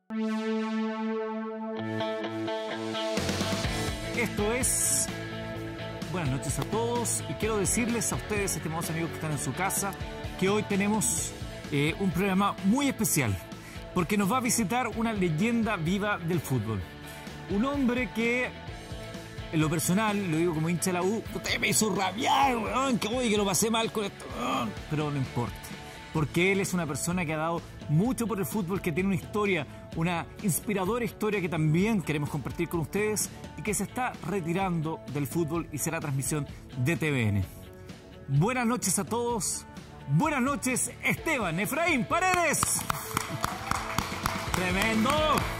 Esto es... Buenas noches a todos y quiero decirles a ustedes, estimados amigos que están en su casa, que hoy tenemos un programa muy especial porque nos va a visitar una leyenda viva del fútbol. Un hombre que, en lo personal, lo digo como hincha de la U, usted me hizo rabiar, weón, que lo pasé mal con esto, weón. Pero no importa, porque él es una persona que ha dado mucho por el fútbol, que tiene una historia, una inspiradora historia que también queremos compartir con ustedes y que se está retirando del fútbol y será transmisión de TVN. Buenas noches a todos, buenas noches Esteban Efraín Paredes. ¡Tremendo!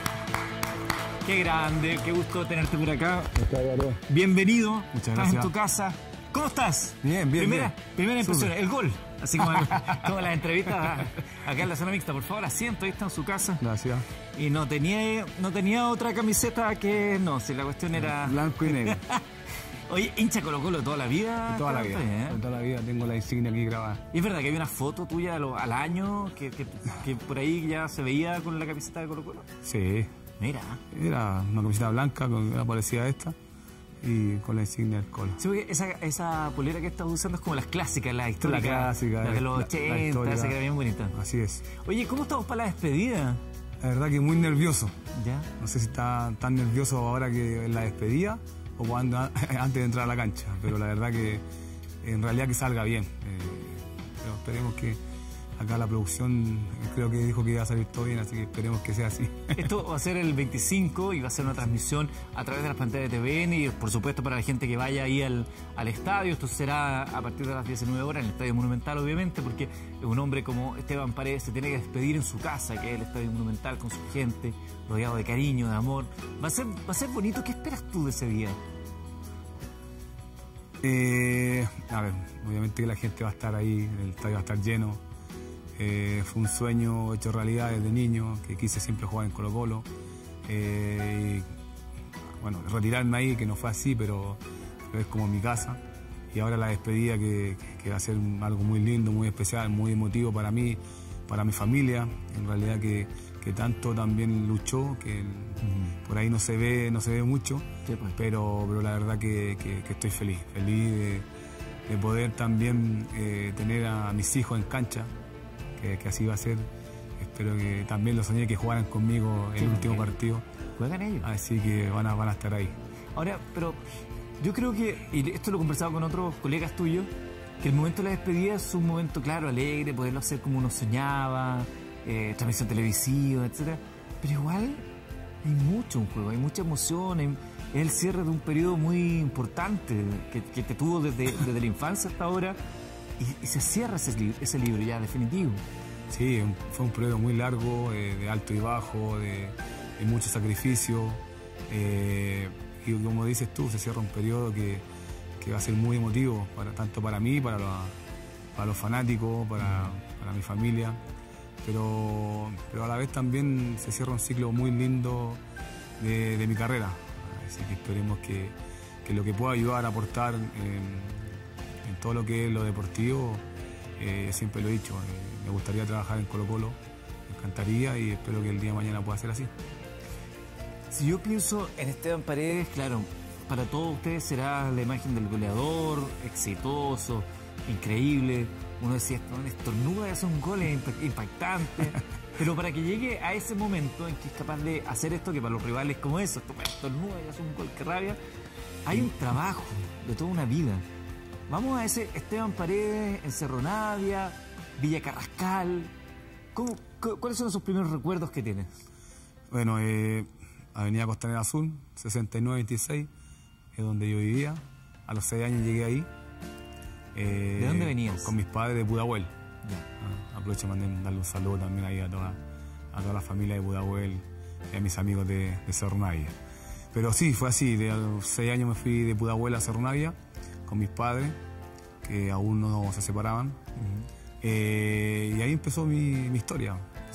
¡Qué grande! ¡Qué gusto tenerte por acá! Bienvenido. Muchas Estás gracias. en tu casa. ¿Cómo estás? Bien. Primera impresión, el gol. Así como las entrevistas acá en la zona mixta. Por favor, asiento, ahí está en su casa. Gracias. Y no tenía otra camiseta que... No, si la cuestión era... Blanco y negro. Oye, hincha Colo-Colo toda la vida. Toda la vida. Toda la vida tengo la insignia aquí grabada. ¿Y es verdad que hay una foto tuya al año que por ahí ya se veía con la camiseta de Colo-Colo? Sí. Mira. Era una camiseta blanca, parecida a esta, y con la insignia del Colo. Sí, porque esa polera que estás usando es como las clásicas, las históricas. La clásica. Las de los 80, esa que era bien bonita. Así es. Oye, ¿cómo estamos para la despedida? La verdad que muy nervioso. ¿Ya? No sé si está tan nervioso ahora que en la despedida o cuando, antes de entrar a la cancha, pero la verdad que en realidad que salga bien. Pero esperemos que acá la producción creo que dijo que iba a salir todo bien, así que esperemos que sea así. Esto va a ser el 25 y va a ser una transmisión a través de las pantallas de TVN y por supuesto para la gente que vaya ahí al estadio. Esto será a partir de las 19 horas en el Estadio Monumental, obviamente, porque un hombre como Esteban Paredes se tiene que despedir en su casa, que es el Estadio Monumental, con su gente, rodeado de cariño, de amor. Va a ser bonito. ¿Qué esperas tú de ese día? A ver, obviamente que la gente va a estar ahí, el estadio va a estar lleno. Fue un sueño hecho realidad desde niño, que quise siempre jugar en Colo-Colo. Y, bueno, retirarme ahí, que no fue así, pero es como mi casa. Y ahora la despedida que va a ser algo muy lindo, muy especial, muy emotivo para mí, para mi familia, en realidad que tanto también luchó, que por ahí no se ve mucho, Sí, pues. pero la verdad que estoy feliz de poder también tener a mis hijos en cancha, que así va a ser. Espero que también lo soñé, que jugaran conmigo el último partido. ¿Juegan ellos? Así que van a estar ahí. Ahora, pero yo creo que, y esto lo he conversado con otros colegas tuyos, que el momento de la despedida es un momento, claro, alegre, poderlo hacer como uno soñaba, transmisión televisiva, etcétera. Pero igual hay mucho en juego, hay mucha emoción, es el cierre de un periodo muy importante que te tuvo desde la infancia hasta ahora y se cierra ese libro ya definitivo. Sí, fue un periodo muy largo, de alto y bajo, de mucho sacrificio. Y como dices tú, se cierra un periodo que va a ser muy emotivo, tanto para mí, para los fanáticos, para mi familia. Pero a la vez también se cierra un ciclo muy lindo de mi carrera. Así que esperemos que lo que pueda ayudar a aportar en todo lo que es lo deportivo, siempre lo he dicho, me gustaría trabajar en Colo-Colo, me encantaría y espero que el día de mañana pueda ser así. Si yo pienso en Esteban Paredes, claro, para todos ustedes será la imagen del goleador, exitoso, increíble. Uno decía, estornuda y hace un gol impactante. Pero para que llegue a ese momento en que es capaz de hacer esto, que para los rivales como eso, estornuda y hace un gol, que rabia, hay un trabajo de toda una vida. Vamos a ese Esteban Paredes en Cerro Navia, Villa Carrascal. ¿Cuáles son esos primeros recuerdos que tienes? Bueno, Avenida Costanera Azul, 6926, es donde yo vivía. A los 6 años llegué ahí. ¿De dónde venías? Con mis padres de Pudahuel. Aprovecho para darle un saludo también ahí a toda la familia de Pudahuel y a mis amigos de Cerro Navia. Pero sí, fue así. De los 6 años me fui de Pudahuel a Cerro Navia con mis padres, que aún no se separaban. Y ahí empezó mi historia.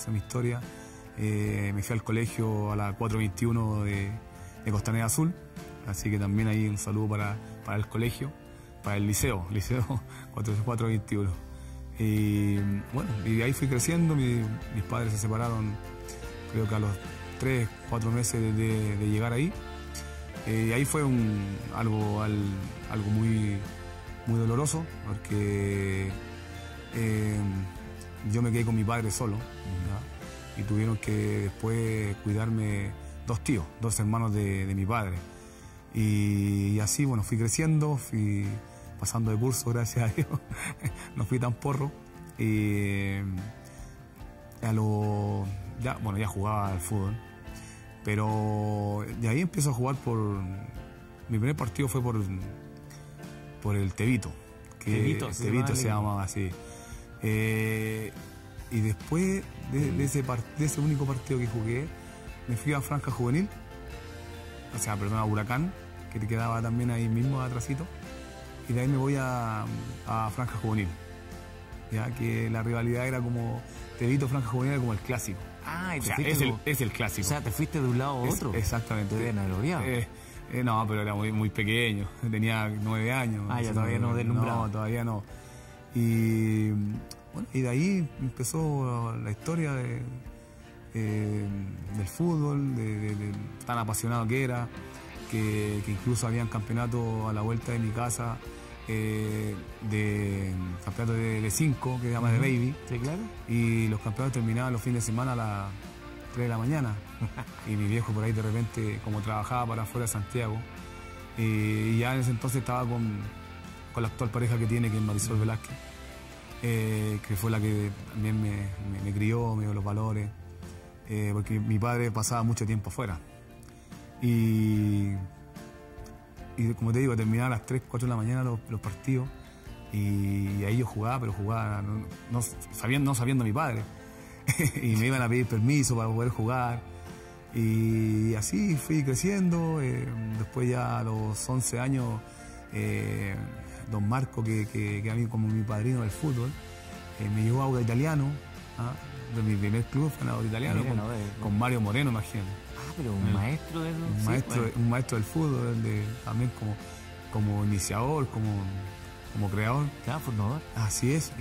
Me fui al colegio a la 421 de Costanera Azul, así que también ahí un saludo para el colegio, para el liceo 421. Y bueno, y de ahí fui creciendo, mis padres se separaron creo que a los 3, 4 meses de llegar ahí. Y ahí fue algo muy, muy doloroso, porque yo me quedé con mi padre solo, ¿ya? Y tuvieron que después cuidarme 2 tíos, 2 hermanos de mi padre. Y así, bueno, fui creciendo, fui pasando de curso, gracias a Dios. No fui tan porro. Y ya jugaba al fútbol. Pero de ahí empiezo a jugar mi primer partido fue por el Tevito. Tevito se llamaba así. Y después de ese único partido que jugué, me fui a Franja Juvenil, a Huracán, que te quedaba también ahí mismo atrasito. Y de ahí me voy a Franja Juvenil. Ya que la rivalidad era como Tevito Franja Juvenil, era como el clásico. Ah, es el clásico. O sea, te fuiste de un lado a otro. Exactamente. Te deben haber odiado. No, pero era muy pequeño. Tenía 9 años. Ah, ya todavía no deslumbraba. No, todavía no. Y bueno, y de ahí empezó la historia del fútbol, de tan apasionado que era, que incluso habían campeonatos a la vuelta de mi casa, de campeonatos de 5, que se llama de Baby. Sí, claro. Y los campeonatos terminaban los fines de semana a las 3 de la mañana. Y mi viejo por ahí de repente, como trabajaba para afuera de Santiago, y ya en ese entonces estaba con la actual pareja que tiene, que es Marisol Velázquez, que fue la que también me crió, me dio los valores, porque mi padre pasaba mucho tiempo afuera. Y como te digo, terminaba a las 3, 4 de la mañana los partidos, y ahí yo jugaba, pero jugaba no sabiendo a mi padre. Y me iban a pedir permiso para poder jugar. Y así fui creciendo. Después ya a los 11 años, don Marco, que a mí como mi padrino del fútbol, me llevó a Auda Italiano, de mi primer club fue en Auda Italiano, con Mario Moreno, imagínate. Ah, pero un maestro de eso. Un maestro del fútbol, también como iniciador, como creador. Claro, formador. Así es.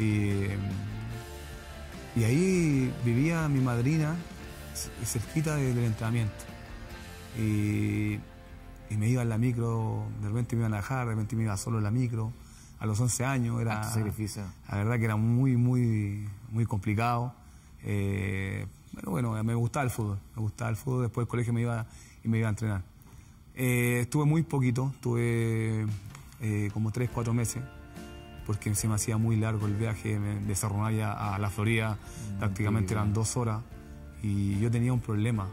Y ahí vivía mi madrina cerquita del entrenamiento. Y me iba en la micro, de repente me iban a dejar, de repente me iba solo en la micro. A los 11 años era... sacrificio. La verdad que era muy, muy, muy complicado. Pero bueno, me gustaba el fútbol. Después del colegio me iba a entrenar. Estuve muy poquito, estuve como 3, 4 meses, porque se me hacía muy largo el viaje de Cerro-Navia a la Florida. Prácticamente eran 2 horas. Y yo tenía un problema,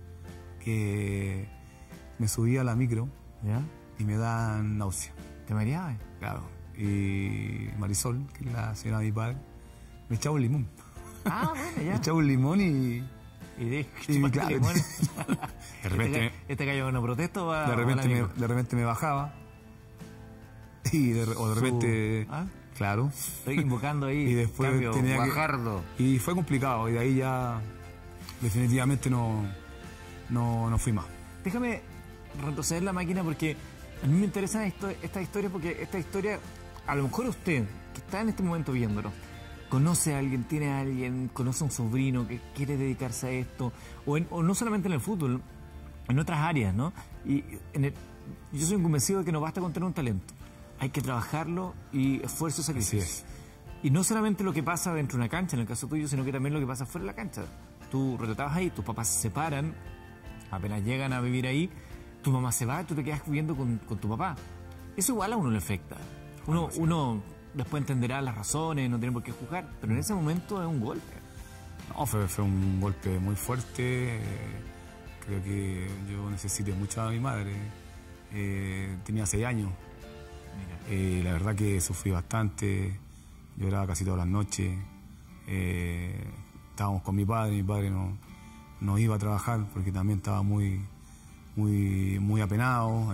que me subía a la micro, ¿ya? Y me daban náusea. ¿Te mareabas? Claro. Y Marisol, que es la señora de mi padre, me echaba un limón. Ah, bueno, ya. Me echaba un limón y claro, limón. de repente ¿Este gallo no protesta o de repente me bajaba. O de repente... Claro. Estoy invocando ahí. Y después tenía bajarlo. Y fue complicado. Y de ahí ya definitivamente no fui más. Déjame retroceder la máquina, porque a mí me interesan esta historia, porque esta historia, a lo mejor usted, que está en este momento viéndolo, conoce a alguien, tiene a alguien, conoce a un sobrino que quiere dedicarse a esto, o no solamente en el fútbol, en otras áreas, ¿no? Y yo soy convencido de que no basta con tener un talento. Hay que trabajarlo, y esfuerzo y sacrificio. Así es. Y no solamente lo que pasa dentro de una cancha, en el caso tuyo, sino que también lo que pasa fuera de la cancha. Tú retratabas ahí, tus papás se separan, apenas llegan a vivir ahí, tu mamá se va y tú te quedas viviendo con tu papá. Eso igual a uno le afecta. Uno después entenderá las razones, no tiene por qué juzgar, pero en ese momento es un golpe. No, fue un golpe muy fuerte. Creo que yo necesité mucho a mi madre. Tenía 6 años. La verdad que sufrí bastante, lloraba casi todas las noches. Estábamos con mi padre no iba a trabajar porque también estaba muy, muy, muy apenado.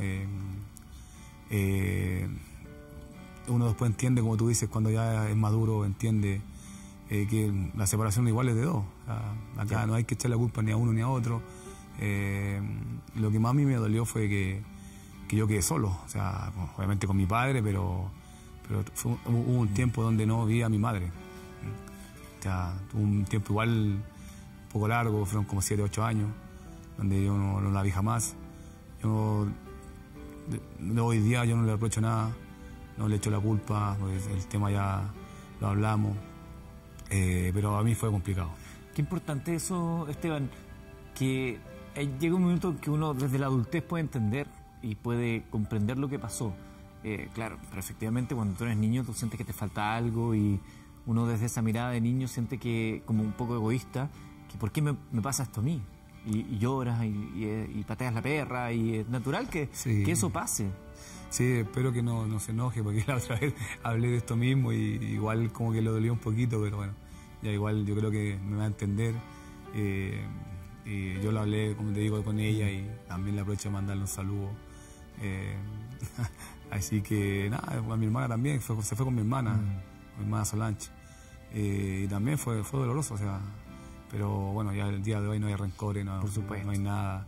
Uno después entiende, como tú dices, cuando ya es maduro, entiende que la separación igual es de 2. Acá no hay que echar la culpa ni a uno ni a otro. Lo que más a mí me dolió fue que yo quedé solo, o sea, obviamente con mi padre, pero hubo un tiempo donde no vi a mi madre. O sea, tuvo un tiempo igual un poco largo, fueron como 7, 8 años, donde yo no la vi jamás. Yo, de hoy día yo no le reprocho nada, no le echo la culpa, pues el tema ya lo hablamos, pero a mí fue complicado. Qué importante eso, Esteban, que llega un momento en que uno desde la adultez puede entender y puede comprender lo que pasó. Claro, pero efectivamente cuando tú eres niño tú sientes que te falta algo y uno desde esa mirada de niño siente que, como un poco egoísta, que ¿por qué me pasa esto a mí? Y lloras y pateas la perra y es natural que eso pase. Sí, espero que no se enoje porque la otra vez hablé de esto mismo y igual como que lo dolió un poquito, pero bueno, ya igual yo creo que me va a entender. Y yo lo hablé, como te digo, con ella y también le aprovecho de mandarle un saludo. Así que nada, a mi hermana también, se fue con mi hermana Solange. Y también fue doloroso, o sea, pero bueno, ya el día de hoy no hay rencores, Por supuesto. No hay nada.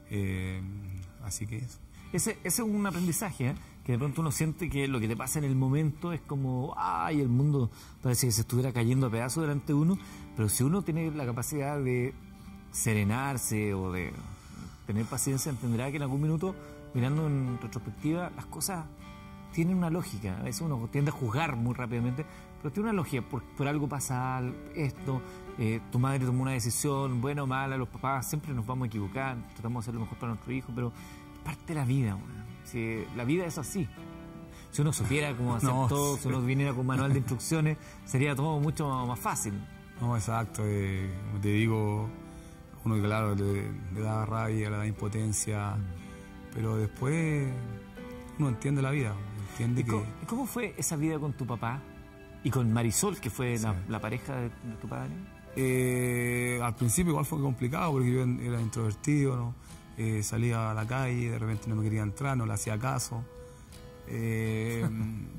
Así que eso. Ese es un aprendizaje, que de pronto uno siente que lo que te pasa en el momento es como, ¡ay! El mundo parece que se estuviera cayendo a pedazos delante de uno, pero si uno tiene la capacidad de serenarse o de tener paciencia, entenderá que en algún minuto, mirando en retrospectiva, las cosas tienen una lógica. A veces uno tiende a juzgar muy rápidamente, pero tiene una lógica. Por algo pasa esto, tu madre tomó una decisión, buena o mala, los papás siempre nos vamos a equivocar, tratamos de hacer lo mejor para nuestro hijo, pero es parte de la vida. Si la vida es así. Si uno supiera cómo hacer todo, si uno viniera con un manual de instrucciones, sería todo mucho más fácil. No, exacto. Como te digo, uno claro le da rabia, le da impotencia, pero después uno entiende la vida, entiende que... ¿Y cómo fue esa vida con tu papá y con Marisol, que fue la pareja de tu padre? Al principio igual fue complicado porque yo era introvertido, ¿no? Salía a la calle, de repente no me quería entrar, no le hacía caso. ¿Eres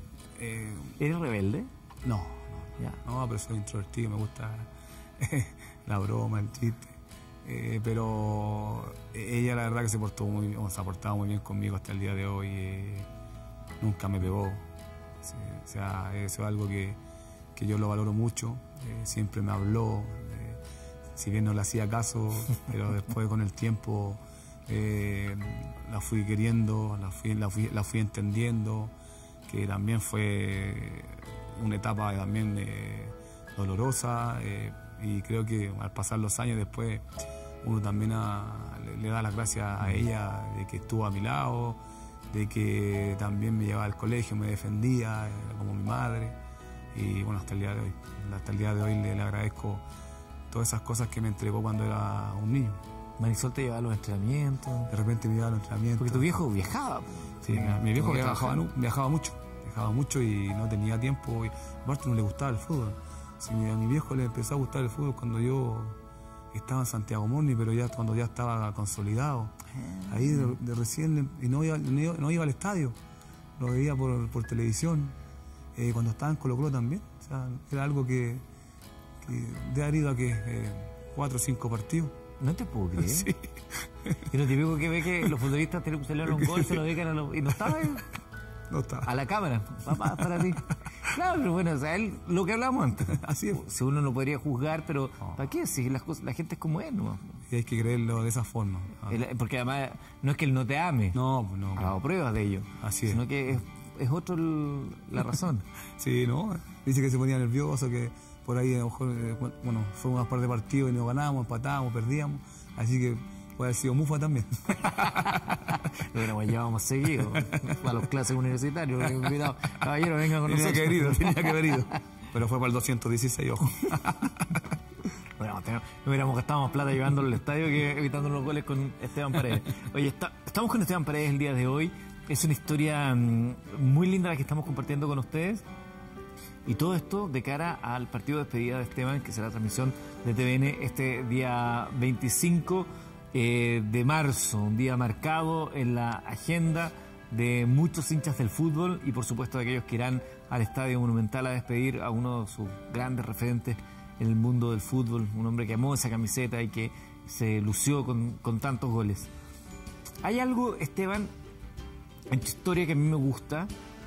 rebelde? No, pero soy introvertido, me gusta la broma, el chiste. Pero ella la verdad que se ha portado muy bien conmigo hasta el día de hoy. Nunca me pegó. O sea, eso es algo que yo lo valoro mucho. Siempre me habló, si bien no le hacía caso, pero después con el tiempo la fui queriendo, la fui entendiendo, que también fue una etapa también dolorosa, y creo que al pasar los años después uno también le da las gracias a ella de que estuvo a mi lado, de que también me llevaba al colegio, me defendía como mi madre, y bueno, hasta el día de hoy le agradezco todas esas cosas que me entregó cuando era un niño. Marisol te llevaba a los entrenamientos. De repente me llevaba a los entrenamientos. Porque tu viejo viajaba. Sí, mi viejo viajaba mucho y no tenía tiempo. Y aparte no le gustaba el fútbol. Sí, a mi viejo le empezó a gustar el fútbol cuando yo estaba en Santiago Morning, pero ya cuando ya estaba consolidado. Ahí de recién, y no iba al estadio, lo veía por televisión. Cuando estaba en Colo-Colo también. O sea, era algo que de haber ido a 4 o 5 partidos. No te puedo creer. Sí. Y lo típico que ve que los futbolistas celebran un gol, se lo dedican y no estaba ahí. No estaba. A la cámara, papá, para ti. Claro, pero bueno, o sea, lo que hablamos antes. Así es. Si uno no podría juzgar, pero ¿para qué? Si la gente es como es, ¿no? Y hay que creerlo de esa forma. Porque además no es que él no te ame. No, pues no. Ha dado pruebas de ello. Así es. Sino que es otra la razón. Sí, ¿no? Dice que se ponía nervioso, que por ahí a lo mejor, bueno, fue unas par de partidos y nos ganábamos, empatábamos, perdíamos. Así que puede haber sido mufa también. Lo hubiéramos llevado más seguido a los clases universitarios. Cuidado, caballero, venga con nosotros. Tenía que haber ido. Pero fue para el 216, ojo. Bueno, no hubiéramos gastado más plata llevándolo al estadio que evitando los goles con Esteban Paredes. Oye, estamos con Esteban Paredes el día de hoy. Es una historia muy linda la que estamos compartiendo con ustedes. Y todo esto de cara al partido de despedida de Esteban, que será transmisión de TVN este día 25 de marzo, un día marcado en la agenda de muchos hinchas del fútbol y por supuesto de aquellos que irán al Estadio Monumental a despedir a uno de sus grandes referentes en el mundo del fútbol, un hombre que amó esa camiseta y que se lució con tantos goles. Hay algo, Esteban, en tu historia que a mí me gusta.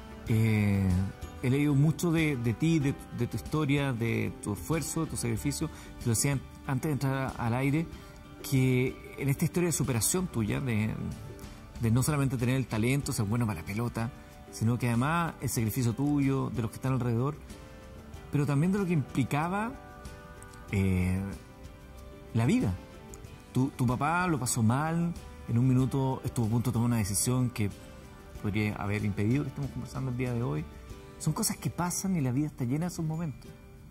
He leído mucho de ti, de tu historia, de tu esfuerzo, de tu sacrificio. Te lo decía antes de entrar al aire. que en esta historia de superación tuya, de no solamente tener el talento, ser bueno para la pelota, sino que además el sacrificio tuyo, de los que están alrededor, pero también de lo que implicaba la vida. Tu papá lo pasó mal, en un minuto estuvo a punto de tomar una decisión que podría haber impedido que estemos conversando el día de hoy. Son cosas que pasan y la vida está llena de esos momentos.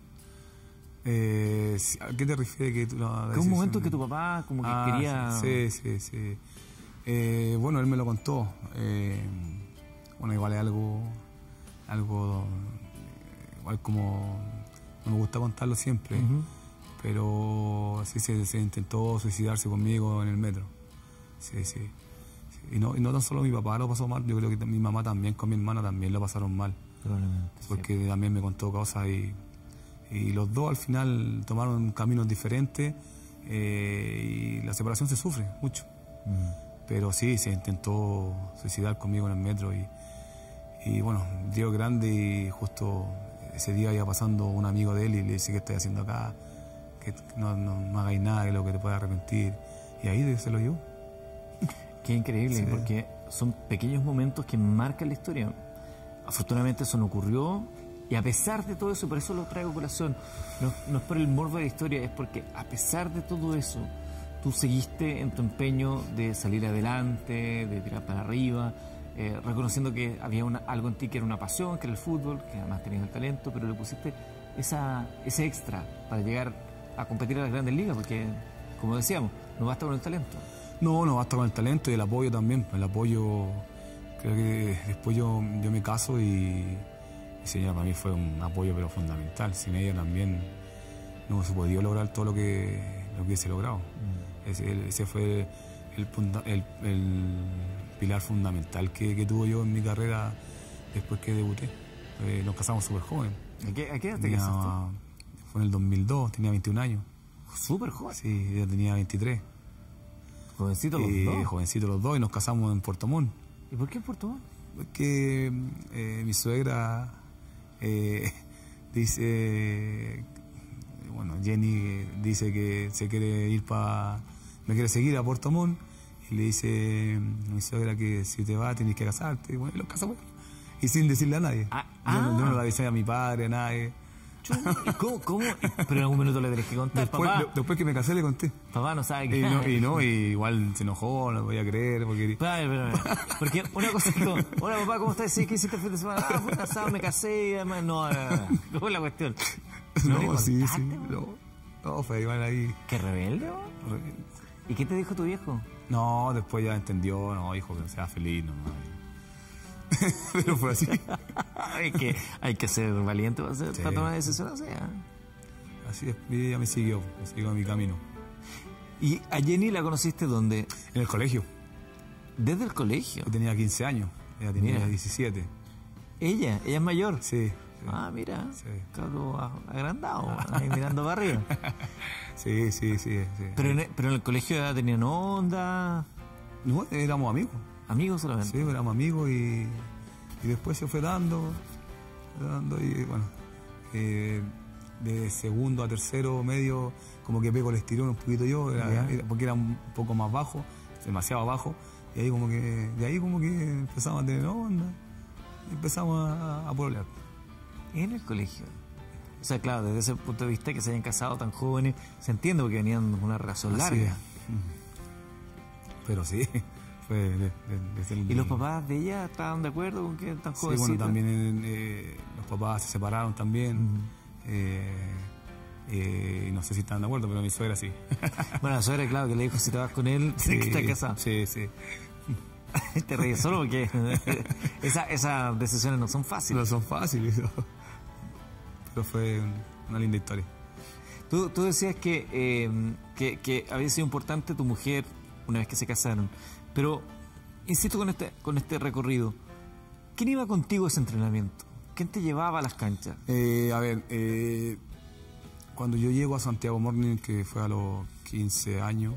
¿A qué te refieres? Que es un momento que tu papá como que quería... Sí. Bueno, él me lo contó. Bueno, igual es algo igual como no me gusta contarlo siempre, pero sí se intentó suicidarse conmigo en el metro. Sí. Y no tan solo mi papá lo pasó mal, yo creo que mi mamá también, con mi hermana también lo pasaron mal. Probablemente. Porque también me contó cosas y los dos al final tomaron caminos diferentes y la separación se sufre mucho. Pero sí, se intentó suicidar conmigo en el metro y bueno, Dios grande, y justo ese día iba pasando un amigo de él y le dice: ¿qué estoy haciendo acá? Que no hagáis nada, que lo que te pueda arrepentir. Y ahí se lo llevó. Qué increíble, sí. Porque son pequeños momentos que marcan la historia. Afortunadamente eso no ocurrió, y a pesar de todo eso, por eso lo traigo a colación, no es por el morbo de la historia, es porque a pesar de todo eso, tú seguiste en tu empeño de salir adelante, de tirar para arriba, reconociendo que había algo en ti que era una pasión, que era el fútbol, que además tenías el talento, pero le pusiste ese extra para llegar a competir a las grandes ligas, porque, como decíamos, no basta con el talento. No basta con el talento y el apoyo también. El apoyo, creo que después yo me caso y señora para mí fue un apoyo pero fundamental. Sin ella también no se podía lograr todo lo que hubiese logrado. Ese fue el pilar fundamental que tuve yo en mi carrera después que debuté. Nos casamos súper joven. ¿A qué edad te casaste? Fue en el 2002, tenía 21 años. ¿Súper joven? Sí, ella tenía 23. Jovencitos los dos. Jovencitos los dos, y nos casamos en Puerto Montt. ¿Y por qué en Puerto Montt? Porque mi suegra dice, bueno, Jenny dice que se quiere ir me quiere seguir a Puerto Montt, y le dice a mi suegra que si te vas tienes que casarte, y bueno, y los casamos, y sin decirle a nadie. Yo no le avisé a mi padre, a nadie. ¿Cómo? Pero en algún minuto le tenés que contar, después que me casé le conté. Papá no sabe que... Y igual se enojó, no lo podía creer. Porque una cosa es como: hola papá, ¿cómo estás? ¿Qué hiciste el fin de semana? Fui casado, me casé y además no. ¿Cómo es la cuestión? Sí. No, fue igual ahí. ¿Qué rebelde? ¿Y qué te dijo tu viejo? No, después ya entendió, no, hijo, que sea feliz nomás. Pero fue así. hay que ser valiente para tomar decisiones así. Así es, y ella me siguió a mi camino. ¿Y a Jenny la conociste dónde? En el colegio. ¿Desde el colegio? Yo tenía 15 años, ella tenía 17. ¿Ella es mayor? Sí. Mira, Carlos agrandado, ahí mirando para arriba. Sí. Pero en el colegio ya tenían onda. No, éramos amigos. ¿Amigos solamente? Sí, éramos amigos y después se fue dando y bueno, de segundo a tercero medio como que pego el estirón un poquito yo, porque era un poco más bajo, demasiado bajo, y ahí como que, de ahí como que empezamos a tener onda, y empezamos a pololear. En el colegio. O sea, claro, desde ese punto de vista que se hayan casado tan jóvenes, se entiende porque venían de una relación larga. Pero sí. ¿Y los papás de ella estaban de acuerdo con que tan jovencita? Sí, bueno, también los papás se separaron también. Y no sé si estaban de acuerdo, pero mi suegra sí. Bueno, la suegra, claro, que le dijo: si te vas con él, sí, que estás casado. Sí. Te ríes solo porque esas decisiones no son fáciles. No son fáciles, ¿no? Pero fue una linda historia. Tú decías que había sido importante tu mujer una vez que se casaron. Pero, insisto con este recorrido, ¿quién iba contigo a ese entrenamiento? ¿Quién te llevaba a las canchas? Cuando yo llego a Santiago Morning, que fue a los 15,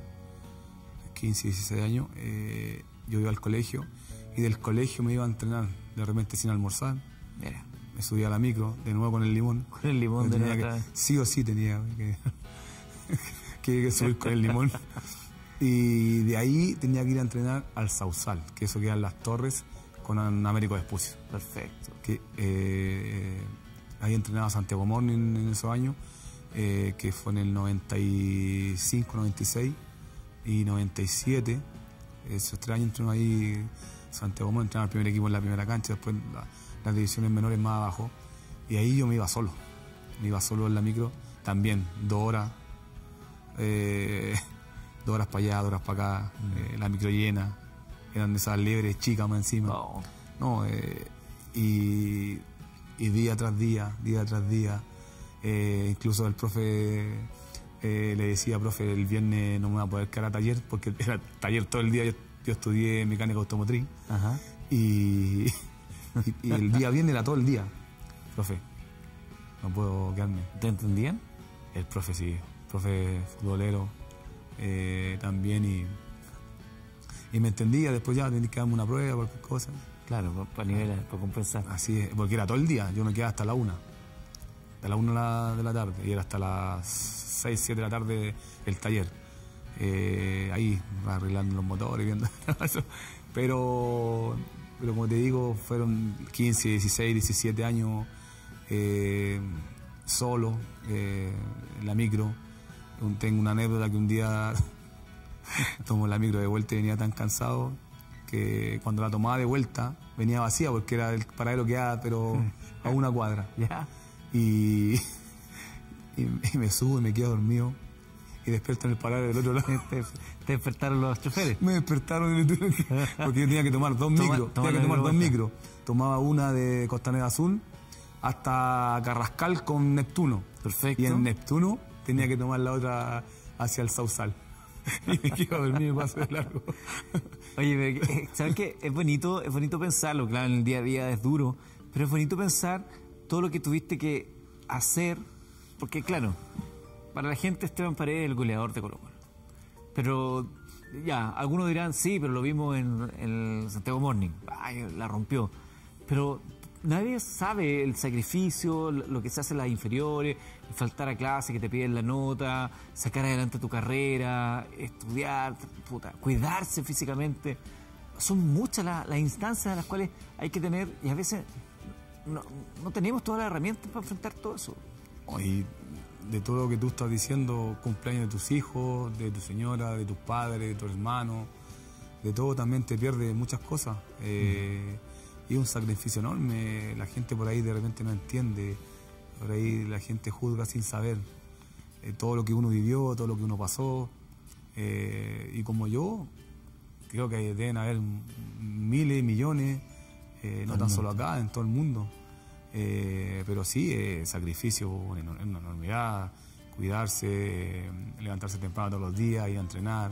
16 años, yo iba al colegio, y del colegio me iba a entrenar, de repente sin almorzar. Mira. Me subía a la micro, de nuevo con el limón. Con el limón de nada. Sí o sí tenía que subir con el limón. Y de ahí tenía que ir a entrenar al Sausal, que eso queda en Las Torres, con Américo Vespucio. Perfecto. Que, ahí entrenaba Santiago Morning en esos años, que fue en el 95, 96 y 97. Esos 3 años entrenó ahí Santiago Morning, entrenaba el primer equipo en la primera cancha, después las divisiones menores más abajo. Y ahí yo me iba solo en la micro, también 2 horas. 2 horas para allá, 2 horas para acá, la micro llena, eran de esas liebres chicas más encima. Oh. No, y día tras día, incluso el profe le decía, profe, el viernes no me voy a poder quedar a taller, porque era taller todo el día, yo estudié mecánica automotriz. Ajá. Y el día viernes era todo el día, profe, no puedo quedarme. ¿Te entendían? El profe sí, profe futbolero. También y me entendía, después ya tenía que darme una prueba, cualquier cosa. Claro, para niveles, para compensar. Así es, porque era todo el día, yo me quedaba hasta la 1 de la tarde, y era hasta las 6, 7 de la tarde el taller, ahí arreglando los motores, viendo eso. Pero como te digo, fueron 15, 16, 17 años solo en la micro. Tengo una anécdota que un día tomo la micro de vuelta y venía tan cansado que cuando la tomaba de vuelta venía vacía, porque era el paradero que quedaba, pero a 1 cuadra. ¿Ya? Y me subo y me quedo dormido y despierto en el paradero del otro lado. ¿Te despertaron los choferes? Me despertaron porque yo tenía que tomar 2 micros. Tomaba una de Costanera Azul hasta Carrascal con Neptuno. Perfecto. Y en Neptuno tenía que tomar la otra hacia el Sausal. Y me quedo dormido y paso de largo. Oye, ¿sabes qué? Es bonito pensarlo. Claro, en el día a día es duro, pero es bonito pensar todo lo que tuviste que hacer, porque claro, para la gente Esteban Paredes es el goleador de Colo-Colo. Pero ya, algunos dirán, sí, pero lo vimos en el Santiago Morning. Ay, la rompió. Pero nadie sabe el sacrificio, lo que se hace en las inferiores, faltar a clase, que te piden la nota, sacar adelante tu carrera, estudiar, cuidarse físicamente. Son muchas las instancias a las cuales hay que tener, y a veces no tenemos todas las herramientas para enfrentar todo eso. Y de todo lo que tú estás diciendo, cumpleaños de tus hijos, de tu señora, de tus padres, de tu hermano, de todo también te pierdes muchas cosas. Y es un sacrificio enorme, la gente por ahí de repente no entiende, por ahí la gente juzga sin saber todo lo que uno vivió, todo lo que uno pasó, y como yo, creo que deben haber miles, millones, no tan solo acá, en todo el mundo, pero sí, sacrificio, una enormidad, cuidarse, levantarse temprano todos los días, ir a entrenar,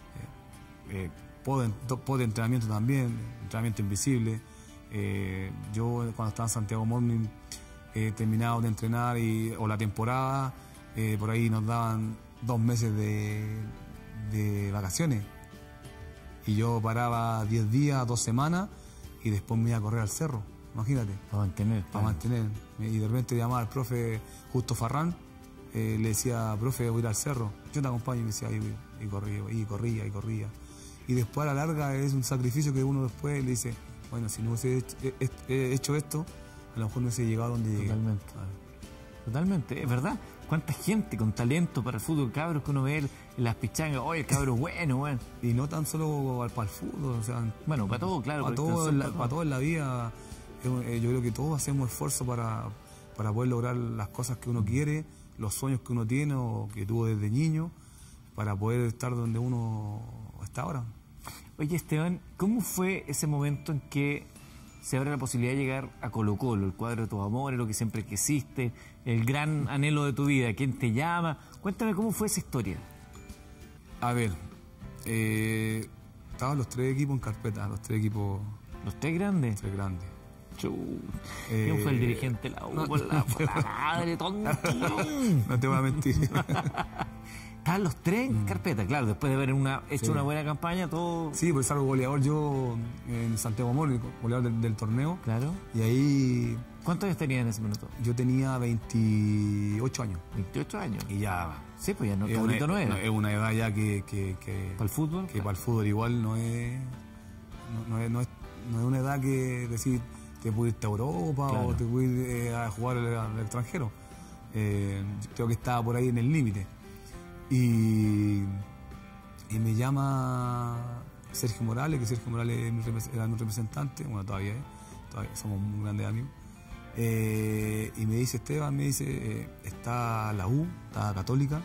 post de entrenamiento también, entrenamiento invisible. Yo cuando estaba en Santiago Morning terminado de entrenar o la temporada, por ahí nos daban 2 meses de vacaciones y yo paraba 10 días, 2 semanas y después me iba a correr al cerro, imagínate. Para mantener. Y de repente llamaba al profe Justo Farrán, le decía, profe, voy a ir al cerro, yo te acompaño, y me decía, y corría. Y después a la larga es un sacrificio que uno después le dice, bueno, si no hubiese hecho esto, a lo mejor no hubiese llegado donde llegué. Totalmente, es verdad. Cuánta gente con talento para el fútbol, cabros que uno ve en las pichangas, oye, el cabro es bueno. Y no tan solo para el fútbol, o sea, bueno, para todo, claro. Para todo en la vida. Yo creo que todos hacemos esfuerzo para poder lograr las cosas que uno quiere, los sueños que uno tiene o que tuvo desde niño, para poder estar donde uno está ahora. Oye, Esteban, ¿cómo fue ese momento en que se abre la posibilidad de llegar a Colo-Colo, el cuadro de tus amores, lo que siempre quisiste, el gran anhelo de tu vida? ¿Quién te llama? Cuéntame cómo fue esa historia. A ver, estaban los 3 equipos en carpeta, los 3 equipos... ¿Los 3 grandes? Los 3 grandes. ¿Quién fue el dirigente de la U? Por la madre, tonto. No te voy a mentir. Estaban los 3 en carpeta, claro, después de haber hecho una buena campaña, todo... Sí, pues salgo goleador yo en Santiago Morning, goleador del torneo. Claro. Y ahí... ¿Cuántos años tenías en ese minuto? Yo tenía 28 años. 28 años. Y ya Sí, pues ya no, es cabrito no era. es una edad ya que ¿Para el fútbol? que para el fútbol igual no es una edad que decir te puedes irte a Europa Claro. o te puedes ir a jugar al extranjero. Yo creo que estaba por ahí en el límite. Y me llama Sergio Morales, que Sergio Morales era mi representante, bueno, todavía somos muy grandes amigos. Y me dice Esteban, está la U, está Católica,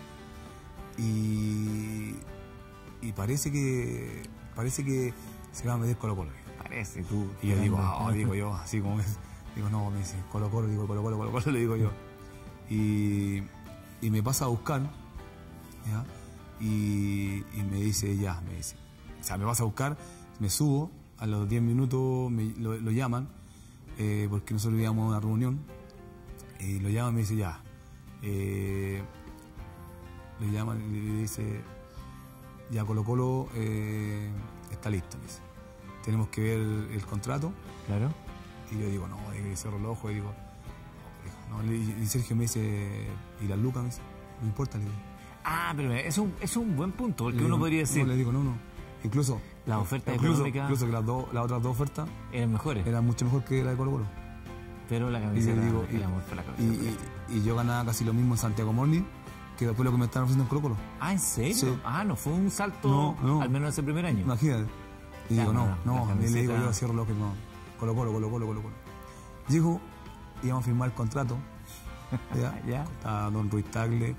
y parece que se va a meter Colo-Colo. Parece, tú. Y yo digo yo, así como es, digo, no, me dice Colo-Colo, digo Colo-Colo, le digo yo. Y me pasa a buscar, ¿ya? Y me dice, o sea, me pasa a buscar, me subo, a los 10 minutos lo llaman, porque nosotros íbamos a una reunión, y lo llaman y me dice, lo llaman y le dice, ya Colo-Colo está listo, me dice. Tenemos que ver el contrato. Claro. Y yo digo, no, y cierro el ojo y digo, no. Y Sergio me dice, ¿y las lucas? Me dice, no importa, le digo. Ah, pero es un buen punto, porque Le uno digo, podría decir, no, le digo, no. Incluso las ofertas incluso económicas que las otras dos ofertas eran mejores, eran mucho mejor que la de Colo-Colo. pero la Y yo camiseta, digo, el amor por la camiseta. y yo ganaba casi lo mismo en Santiago Morning que después lo que me estaban ofreciendo en Colo-Colo. Ah, ¿en serio? Sí. Ah, no fue un salto, No. al menos ese primer año. Imagínate. Y Ya, digo, la y le digo camiseta. yo, cierro lo que no. Colo-Colo. Llego, íbamos a firmar el contrato. ¿Ya? Ya. Está don Ruiz Tagle,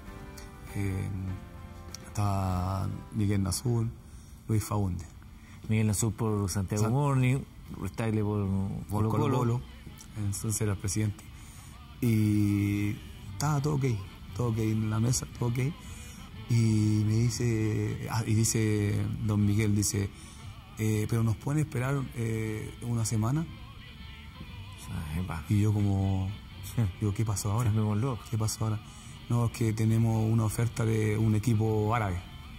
está Miguel Nazul, Luis Faúnde. Miguel Nazul por Santiago Morning, Ruiz-Tagle por Colo-Colo. Colo-Colo, entonces era el presidente. Y estaba todo ok en la mesa, todo ok. Y me dice, y dice don Miguel, dice, pero nos pueden esperar una semana. Y yo como, digo, ¿qué pasó ahora? ¿Qué pasó ahora? No, es que tenemos una oferta de un equipo árabe.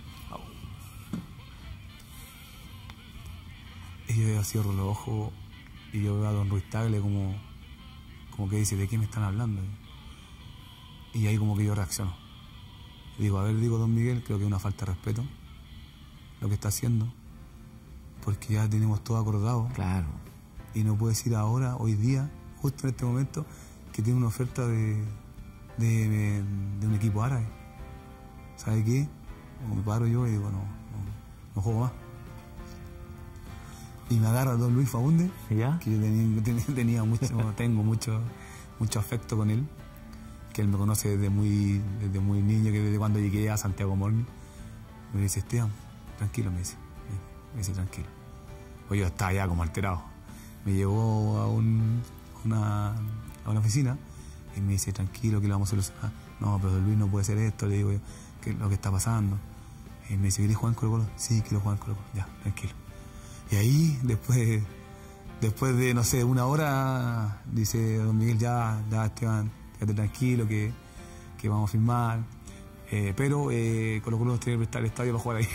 Y yo cierro los ojos y yo veo a don Ruiz Tagle como que dice, ¿de qué me están hablando? Y ahí como que yo reacciono. Y digo, don Miguel, creo que es una falta de respeto lo que está haciendo, porque ya tenemos todo acordado. Claro. Y no puedo decir ahora, hoy día, justo en este momento, que tiene una oferta de un equipo árabe. ¿Sabe qué? Como me paro yo y digo, no juego más. Y me agarra don Luis Faúnde, ¿Ya? que yo tengo mucho afecto con él, que él me conoce desde muy niño, que desde cuando llegué a Santiago Morning. Me dice, Esteban, tranquilo, me dice, tranquilo. Pues yo estaba ya como alterado. Me llevó a una oficina y me dice, tranquilo, que lo vamos a solucionar. No, pero don Luis, no puede ser esto, le digo yo, ¿qué es lo que está pasando? Y me dice, ¿quieres jugar en Colo-Colo? Sí, quiero jugar en Colo-Colo, ya, tranquilo. Y ahí, después de, no sé, una hora, dice don Miguel, ya Esteban, quédate tranquilo, que vamos a firmar. Pero Colo-Colo nos tiene que prestar el estadio para jugar ahí.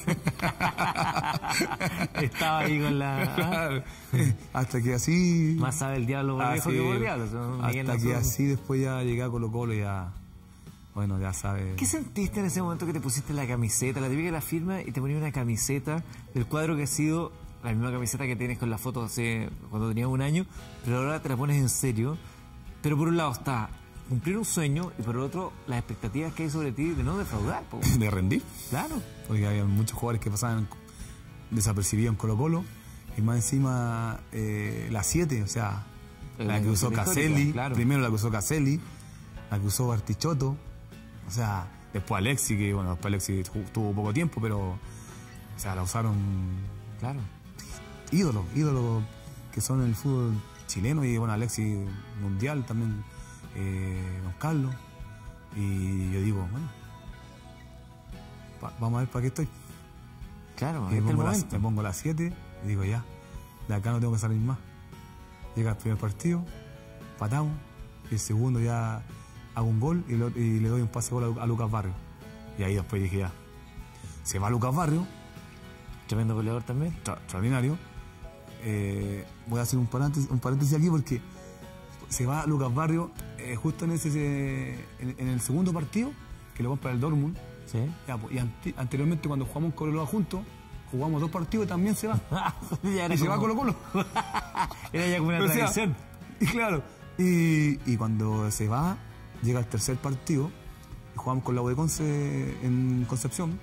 Estaba ahí con la... Claro. Hasta que así... Más sabe el diablo por viejo que por diablo. Hasta que así después ya llegué a Colo-Colo y ya... Bueno, ya sabes... ¿Qué sentiste en ese momento que te pusiste la camiseta, la típica de la firma, y te ponías una camiseta del cuadro que ha sido la misma camiseta que tienes con la foto hace cuando tenías un año, pero ahora te la pones en serio? Pero por un lado está cumplir un sueño y por el otro las expectativas que hay sobre ti de no defraudar. De rendir. Claro. Porque había muchos jugadores que pasaban desapercibidos en Colo-Colo y más encima la 7, o sea, la que usó Caselli, claro. Primero la que usó Caselli, la que usó Bartichotto, o sea, después Alexis, que bueno, después Alexis tuvo poco tiempo, pero, o sea, la usaron, claro, ídolos que son en el fútbol chileno, y bueno, Alexis mundial también, don Carlos, y yo digo, bueno, vamos a ver para qué estoy. Claro, y me pongo las 7 y digo, ya, de acá no tengo que salir más. Llega el primer partido, patamos, y el segundo ya hago un gol y le doy un pase de gol a Lucas Barrio. Y ahí después dije, ya, se va Lucas Barrio, tremendo goleador también, extraordinario. Voy a hacer un paréntesis aquí porque se va Lucas Barrio justo en el segundo partido, que lo compra el Dortmund. Sí. Ya, pues, y anteriormente cuando jugamos con Colo-Colo juntos, jugamos 2 partidos y también se va. Y se va Colo-Colo. Era ya como una tradición. Y claro, y cuando se va, llega el tercer partido, y jugamos con la U de Conce en Concepción,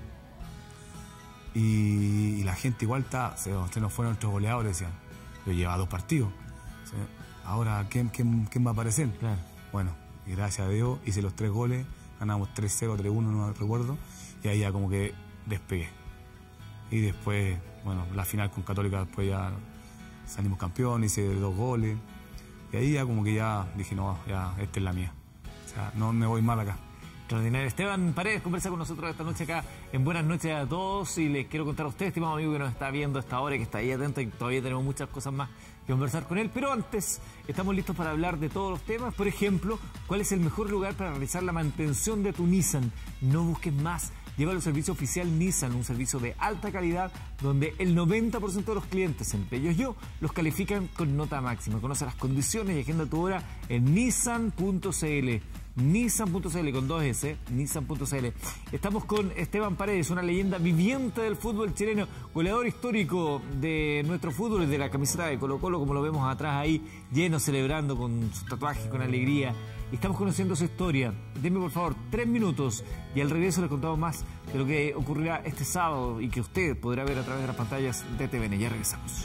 y la gente igual se nos fueron nuestros goleadores, decían, yo llevaba 2 partidos, ¿sí? Ahora, ¿quién va a aparecer? Claro. Bueno, y gracias a Dios hice los 3 goles, ganamos 3-0, 3-1, no recuerdo, y ahí ya como que despegué. Y después, bueno, la final con Católica, después ya salimos campeón, hice 2 goles, y ahí ya como que ya dije, no, ya esta es la mía, o sea, no me voy mal acá. Extraordinario. Esteban Paredes conversa con nosotros esta noche acá en Buenas Noches a Todos, y les quiero contar a ustedes, estimado amigo que nos está viendo a esta hora, que está ahí atento, y todavía tenemos muchas cosas más que conversar con él, pero antes estamos listos para hablar de todos los temas. Por ejemplo, ¿cuál es el mejor lugar para realizar la mantención de tu Nissan? No busques más. Lleva el servicio oficial Nissan, un servicio de alta calidad donde el 90% de los clientes, entre ellos yo, los califican con nota máxima. Conoce las condiciones y agenda tu hora en nissan.cl. Nissan.cl con 2S, Nissan.cl. Estamos con Esteban Paredes, una leyenda viviente del fútbol chileno, goleador histórico de nuestro fútbol, de la camiseta de Colo-Colo, como lo vemos atrás ahí, lleno, celebrando con sus tatuajes, con alegría. Estamos conociendo su historia. Denme por favor 3 minutos y al regreso les contamos más de lo que ocurrirá este sábado y que usted podrá ver a través de las pantallas de TVN. Ya regresamos.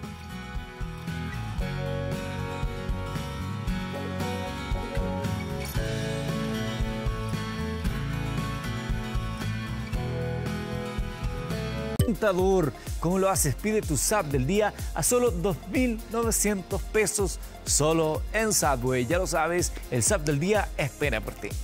¿Cómo lo haces? Pide tu SAP del día a solo 2.900 pesos solo en Subway. Ya lo sabes, el SAP del día espera por ti.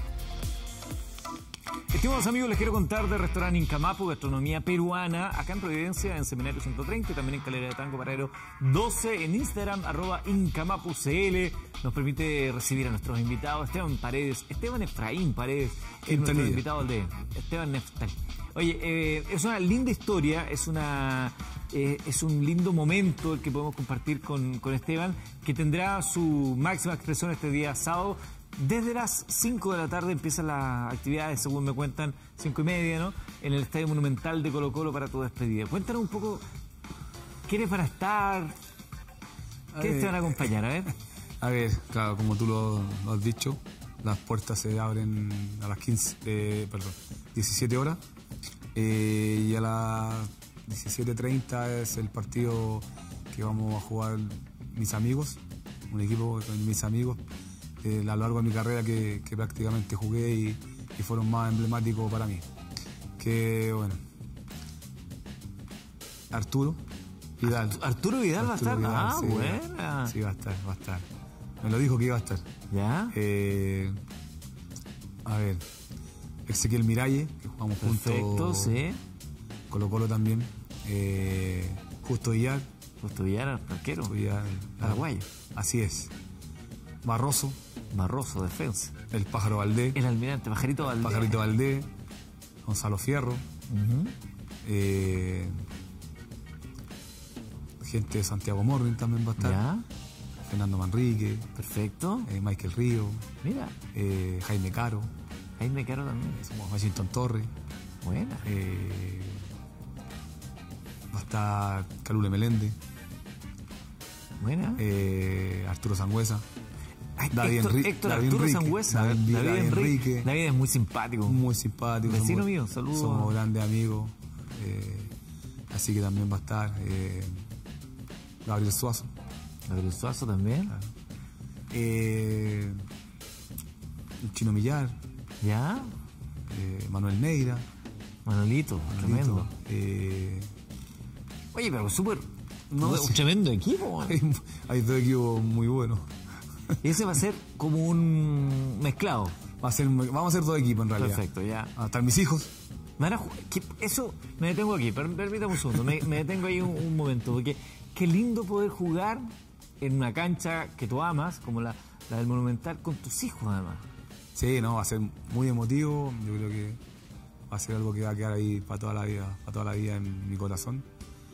Estimados amigos, les quiero contar del restaurante Incamapu, gastronomía peruana, acá en Providencia, en Seminario 130, también en Calera de Tango Paradero 12, en Instagram, @incamapucl. Nos permite recibir a nuestros invitados, Esteban Paredes, Esteban Efraín Paredes, es nuestro invitado al de Esteban Neftal. Oye, es una linda historia, es un lindo momento el que podemos compartir con Esteban, que tendrá su máxima expresión este día sábado. Desde las 5 de la tarde empiezan las actividades, según me cuentan, 5:30, ¿no? En el Estadio Monumental de Colo-Colo para tu despedida. Cuéntanos un poco, ¿quiénes van a estar? ¿Quiénes te van a acompañar? A ver, claro, como tú lo has dicho, las puertas se abren a las 17 horas. Y a las 17:30 es el partido que vamos a jugar mis amigos, un equipo con mis amigos a lo largo de mi carrera que prácticamente jugué y fueron más emblemáticos para mí. Que bueno, Arturo Vidal. ¿Arturo Vidal va a estar? Vidal, sí, buena. Sí, va a estar. Me lo dijo que iba a estar. ¿Ya? A ver, Ezequiel Miralle, que jugamos juntos. Perfecto, sí. Colo-Colo también. Justo Villar, arquero. Villar, paraguayo. Así es. Barroso, defensa. el Pájaro Valdés. El almirante, Pajarito Valdés. Pajarito Valdés. Gonzalo Fierro. Gente de Santiago Morning también va a estar. ¿Ya? Fernando Manrique. Perfecto. Michael Río. Mira. Jaime Caro. Jaime Caro también. Washington Torres. Buena. Va a estar Calule Meléndez. Buena. Arturo Sangüesa. Héctor Arturo Sangüesa. David Enrique. David es muy simpático. Muy simpático. Vecino mío, saludos. Somos grandes amigos. Así que también va a estar Gabriel Suazo. Gabriel Suazo también. Claro. El Chino Millar. ¿Ya? Manuel Neira. Manolito. Tremendo. Oye, pero súper... un tremendo equipo. Hay 2 equipos muy buenos. Y ese va a ser como un mezclado. Vamos a ser 2 equipos en realidad. Perfecto, ya. Hasta mis hijos. Eso, me detengo aquí, permítame un segundo, me detengo ahí un momento, porque qué lindo poder jugar en una cancha que tú amas, como la del Monumental, con tus hijos además. Sí, no, va a ser muy emotivo, yo creo que va a ser algo que va a quedar ahí para toda la vida en mi corazón.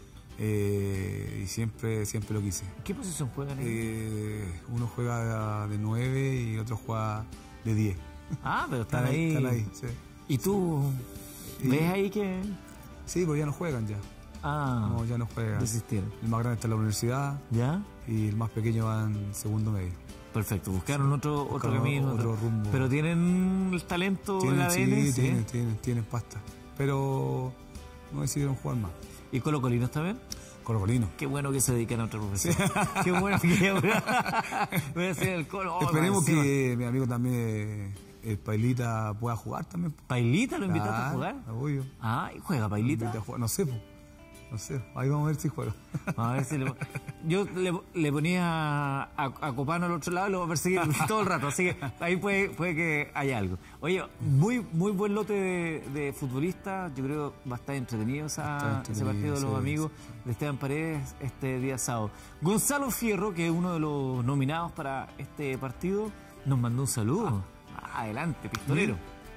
Y siempre lo quise. ¿Qué posición juegan ellos? Uno juega de 9 y otro juega de 10. Ah, pero están ahí. Están ahí, sí. ¿Y tú ves ahí que...? Sí, pues ya no juegan ya. Ah, No, ya no juegan. desistieron. El más grande está en la universidad ¿Ya? y el más pequeño va en segundo medio. Perfecto, buscaron otro Buscaron camino. otro rumbo. Pero tienen el talento, el ADN. Sí, tienen pasta. Pero no decidieron jugar más. ¿Y Colo Colino está bien? Colo-Colino. Qué bueno que se dedican a otra profesión. Qué bueno que voy a hacer el Colo. Oh, Esperemos encima. que mi amigo también, el Pailita, pueda jugar también. ¿Pailita lo invitaste a Claro, jugar? obvio. Ah, ¿y juega Lo Pailita? invita a jugar. No sé, po. No sé. Ahí vamos a ver si juega. A ver si yo le ponía a Copano al otro lado y lo voy a perseguir todo el rato, así que ahí puede que haya algo. Oye, muy buen lote de futbolistas, yo creo va a estar entretenido ese partido de los amigos de Esteban Paredes este día sábado. Gonzalo Fierro, que es uno de los nominados para este partido, nos mandó un saludo. Adelante, pistolero.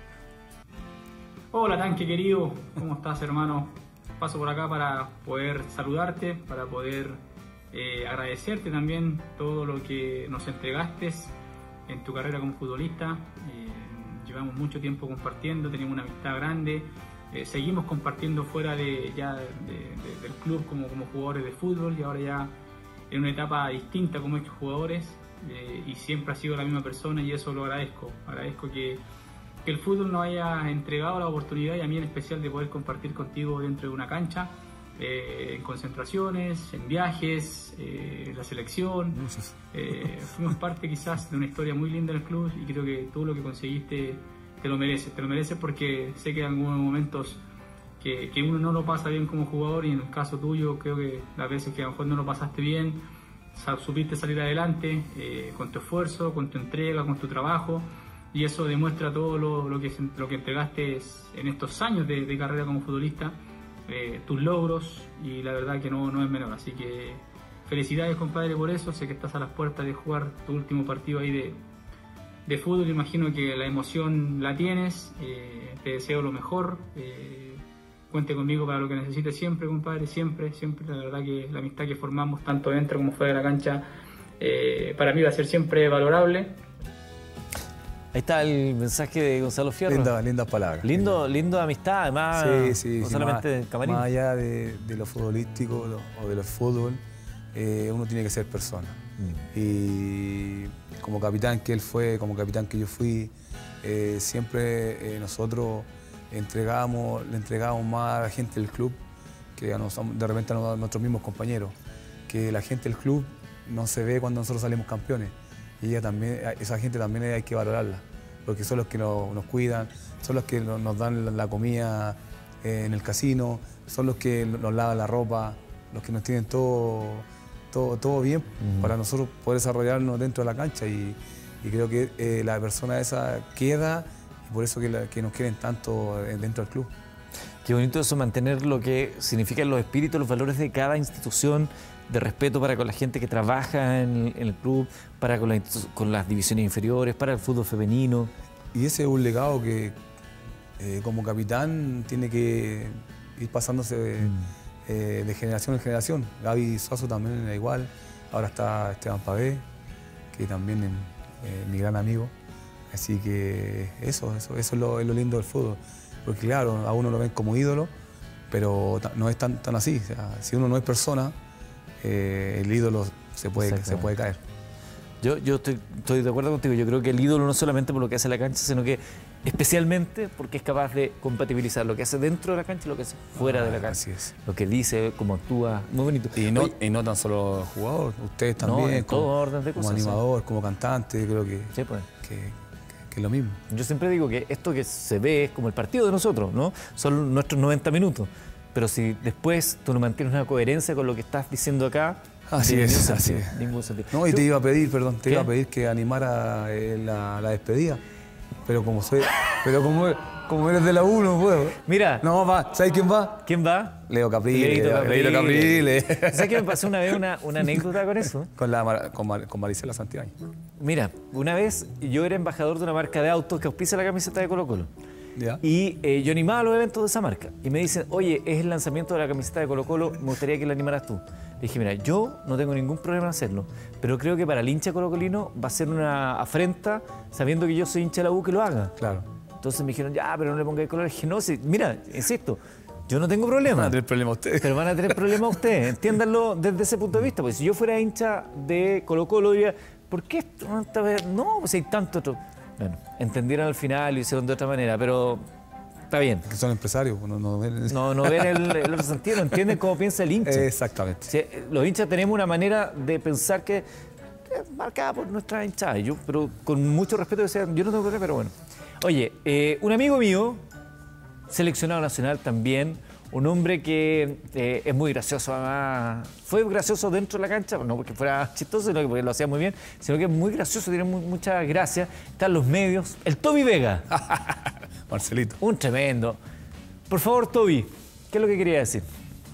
Hola Tanque querido, ¿cómo estás hermano? Paso por acá para poder saludarte, para poder agradecerte también todo lo que nos entregaste en tu carrera como futbolista. Llevamos mucho tiempo compartiendo, tenemos una amistad grande, seguimos compartiendo fuera del club como jugadores de fútbol y ahora ya en una etapa distinta como estos jugadores y siempre has sido la misma persona y eso lo agradezco. Agradezco que el fútbol nos haya entregado la oportunidad y a mí en especial de poder compartir contigo dentro de una cancha, en concentraciones, en viajes, en la selección. Fuimos parte quizás de una historia muy linda del club y creo que tú lo que conseguiste te lo mereces porque sé que en algunos momentos que uno no lo pasa bien como jugador y en el caso tuyo creo que las veces que a lo mejor no lo pasaste bien, supiste salir adelante con tu esfuerzo, con tu entrega, con tu trabajo. Y eso demuestra todo lo que entregaste en estos años de carrera como futbolista, tus logros, y la verdad que no es menor. Así que felicidades, compadre, por eso. Sé que estás a las puertas de jugar tu último partido ahí de fútbol. Imagino que la emoción la tienes. Te deseo lo mejor. Cuente conmigo para lo que necesites siempre, compadre. Siempre. La verdad que la amistad que formamos, tanto dentro como fuera de la cancha, para mí va a ser siempre valorable. Ahí está el mensaje de Gonzalo Fierro. Lindas palabras. Lindo amistad, además, no solamente camarín. Más allá de lo futbolístico o de lo fútbol, uno tiene que ser persona. Y como capitán que él fue, como capitán que yo fui, siempre nosotros le entregábamos más a la gente del club que de repente a nuestros mismos compañeros. Que la gente del club no se ve cuando nosotros salimos campeones. Y esa gente también hay que valorarla, porque son los que nos cuidan, son los que nos dan la comida en el casino, son los que nos lavan la ropa, los que nos tienen todo bien para nosotros poder desarrollarnos dentro de la cancha. Y creo que la persona esa queda y por eso que nos quieren tanto dentro del club. Qué bonito eso, mantener lo que significan los espíritus, los valores de cada institución, de respeto para con la gente que trabaja en el club, para con las divisiones inferiores, para el fútbol femenino. Y ese es un legado que como capitán tiene que ir pasándose de generación en generación. Gaby Suazo también era igual, ahora está Esteban Pavé, que también es mi gran amigo. Así que eso es lo lindo del fútbol. Porque claro, a uno lo ven como ídolo, pero no es tan así. O sea, si uno no es persona, el ídolo se puede caer. Yo estoy de acuerdo contigo. Yo creo que el ídolo no solamente por lo que hace en la cancha, sino que especialmente porque es capaz de compatibilizar lo que hace dentro de la cancha y lo que hace fuera de la cancha. Así es. Lo que dice, cómo actúa, muy bonito. Y no tan solo jugador, ustedes también, en todo orden de como cosas, animador, como cantante, creo que, sí, pues. que es lo mismo. Yo siempre digo que esto que se ve es como el partido de nosotros, ¿no? Son nuestros 90 minutos. Pero si después tú no mantienes una coherencia con lo que estás diciendo acá, así es. Ningún sentido. No, y te iba a pedir que animara la despedida. Pero como eres de la U, no puedo. Mira. No, ¿sabes quién va? ¿Quién va? Leo Caprile. Leo Caprile. ¿Sabes qué me pasó una vez una anécdota con eso? Con Maricela Santibáñez. Mira, una vez yo era embajador de una marca de autos que auspicia la camiseta de Colo-Colo. Ya. Y yo animaba los eventos de esa marca. Y me dicen, oye, es el lanzamiento de la camiseta de Colo-Colo, me gustaría que la animaras tú. Le dije, mira, yo no tengo ningún problema en hacerlo, pero creo que para el hincha colocolino va a ser una afrenta, sabiendo que yo soy hincha de la U, que lo haga. Claro. Entonces me dijeron, ya, pero no le pongáis color. Le dije, no, sí, mira, insisto, yo no tengo problema. Van a tener problemas ustedes. Pero van a tener problemas ustedes, entiéndanlo desde ese punto de vista. Porque si yo fuera hincha de Colo-Colo, diría, ¿por qué esta vez? No, pues hay tanto otro. Bueno, entendieron al final y lo hicieron de otra manera, pero está bien. Que son empresarios, no ven... No ven el otro sentido, no entienden cómo piensa el hincha. Exactamente. Sí, los hinchas tenemos una manera de pensar que es marcada por nuestra hinchada. Yo, pero con mucho respeto, decía, yo no tengo problema, pero bueno. Oye, un amigo mío, seleccionado nacional también, un hombre que es muy gracioso, además, fue gracioso dentro de la cancha, no porque fuera chistoso, sino porque lo hacía muy bien, sino que es muy gracioso, tiene mucha gracia, está en los medios, el Toby Vega. Marcelito. Un tremendo. Por favor, Toby, ¿qué es lo que quería decir?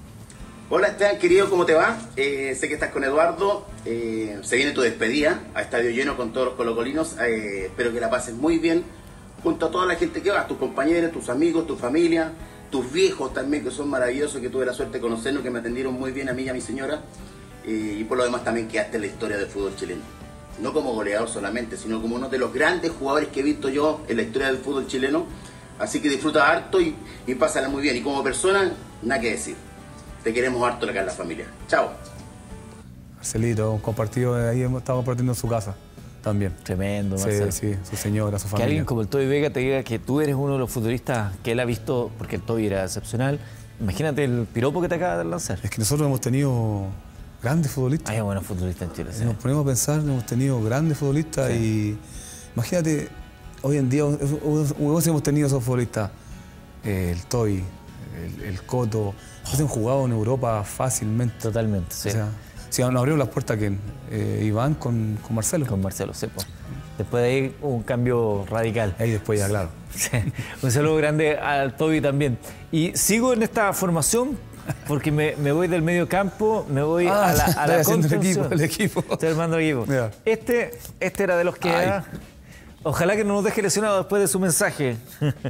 Hola Esteban, querido, ¿cómo te va? Sé que estás con Eduardo, se viene tu despedida a estadio lleno con todos los colocolinos, espero que la pases muy bien junto a toda la gente que va, tus compañeros, tus amigos, tu familia, tus viejos también, que son maravillosos, que tuve la suerte de conocerlos, que me atendieron muy bien a mí y a mi señora, y por lo demás también quedaste en la historia del fútbol chileno. No como goleador solamente, sino como uno de los grandes jugadores que he visto yo en la historia del fútbol chileno, así que disfruta harto y pásala muy bien, y como persona, nada que decir. Te queremos harto acá en la familia. Chao. Marcelito, hemos compartido, ahí hemos estado compartiendo en su casa también. Tremendo, Marcelo. Sí, su señora, su Que familia. alguien como el Toby Vega te diga que tú eres uno de los futbolistas que él ha visto, porque el Toby era excepcional. Imagínate el piropo que te acaba de lanzar. Es que nosotros hemos tenido grandes futbolistas. Hay buenos futbolistas en Chile. Sí. Nos ponemos a pensar, hemos tenido grandes futbolistas y imagínate, hoy en día hemos tenido esos futbolistas, el Toy, el Coto, han jugado en Europa fácilmente. Totalmente, sí. O sea, si nos abrieron las puertas que Iván con Marcelo. Con Marcelo, sí. Pues. Después de ahí hubo un cambio radical. Ahí después ya, claro. Sí. Un saludo grande al Toby también. Y sigo en esta formación porque me voy del medio campo, me voy a la contención. el equipo. Estoy armando el equipo. Yeah. Este era de los que era. Ojalá que no nos deje lesionado después de su mensaje.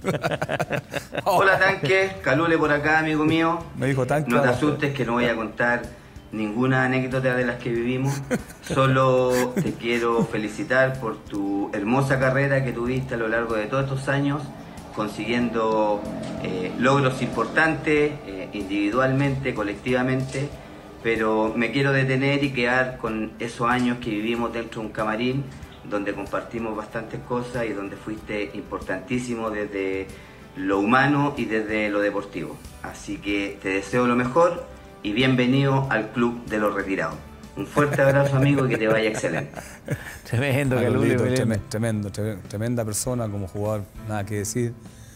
Hola Tanque, Calule por acá, amigo mío. Me dijo Tanque. No te asustes que no voy a contar ninguna anécdota de las que vivimos. Solo te quiero felicitar por tu hermosa carrera que tuviste a lo largo de todos estos años, consiguiendo logros importantes, individualmente, colectivamente, pero me quiero detener y quedar con esos años que vivimos dentro de un camarín, donde compartimos bastantes cosas y donde fuiste importantísimo desde lo humano y desde lo deportivo. Así que te deseo lo mejor y bienvenido al Club de los Retirados. Un fuerte abrazo, amigo, y que te vaya excelente. Tremendo, Calule. Tremenda persona como jugador, nada que decir.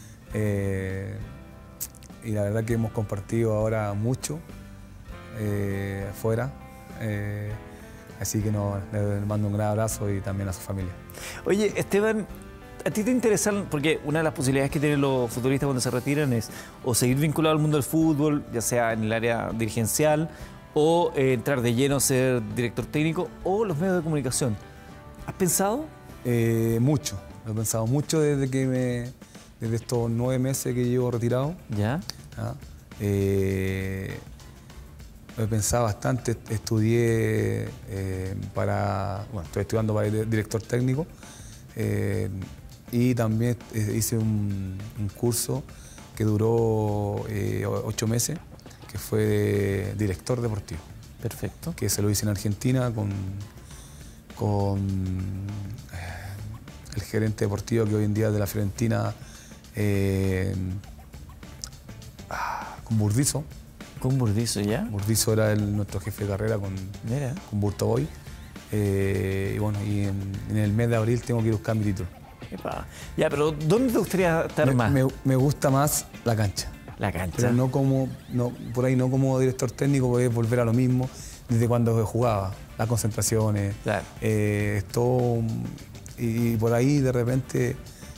Y la verdad que hemos compartido ahora mucho afuera. Así que le mando un gran abrazo y también a su familia. Oye, Esteban, ¿a ti te interesan? Porque una de las posibilidades que tienen los futbolistas cuando se retiran es o seguir vinculado al mundo del fútbol, ya sea en el área dirigencial, o entrar de lleno a ser director técnico, o los medios de comunicación. ¿Has pensado? Mucho. Lo he pensado mucho desde estos 9 meses que llevo retirado. ¿Ya? Lo he pensado bastante, estudié estoy estudiando para director técnico y también hice un curso que duró 8 meses, que fue de director deportivo. Perfecto. Que se lo hice en Argentina con el gerente deportivo que hoy en día es de la Fiorentina, con Burdizo. ¿Con Burdizo ya? Burdizo era nuestro jefe de carrera con Burtoboy. Y bueno, en el mes de abril tengo que ir a buscar mi título. Epa. Ya, pero ¿dónde te gustaría estar más? Me gusta más la cancha. La cancha. Pero por ahí no como director técnico, porque es volver a lo mismo desde cuando jugaba. Las concentraciones, claro. Todo, y por ahí de repente